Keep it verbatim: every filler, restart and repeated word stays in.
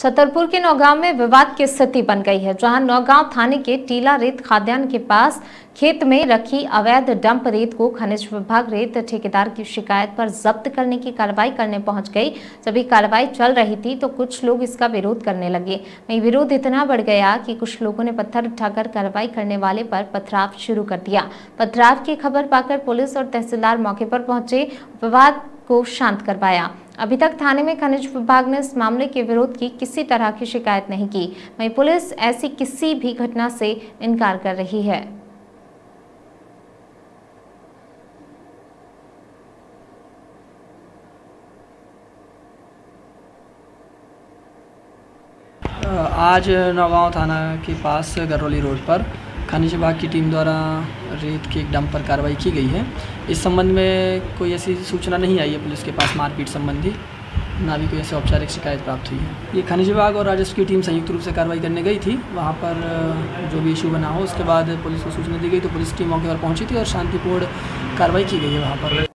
छतरपुर के नौगांव में विवाद की स्थिति बन गई है, जहां नौगांव थाने के टीला रेत खाद्यान्न के पास खेत में रखी अवैध डंप रेत को खनिज विभाग रेत ठेकेदार की शिकायत पर जब्त करने की कार्रवाई करने पहुंच गई। जब ये कार्रवाई चल रही थी तो कुछ लोग इसका विरोध करने लगे। वहीं विरोध इतना बढ़ गया कि कुछ लोगों ने पत्थर उठाकर कार्रवाई करने वाले पर पथराव शुरू कर दिया। पथराव की खबर पाकर पुलिस और तहसीलदार मौके पर पहुंचे, विवाद को शांत करवाया। अभी तक थाने में खनिज विभाग ने इस मामले के विरोध की किसी तरह की शिकायत नहीं की। वहीं पुलिस ऐसी किसी भी घटना से इनकार कर रही है। आज नौगांव थाना के पास गरौली रोड पर खनिज विभाग की टीम द्वारा रेत के एक डंप पर कार्रवाई की गई है। इस संबंध में कोई ऐसी सूचना नहीं आई है पुलिस के पास मारपीट संबंधी, ना भी कोई ऐसी औपचारिक शिकायत प्राप्त हुई है। ये खनिज विभाग और राजस्व की टीम संयुक्त रूप से कार्रवाई करने गई थी। वहाँ पर जो भी इशू बना हो उसके बाद पुलिस को सूचना दी गई तो पुलिस टीम मौके पर पहुँची थी और शांतिपूर्ण कार्रवाई की गई है वहाँ पर।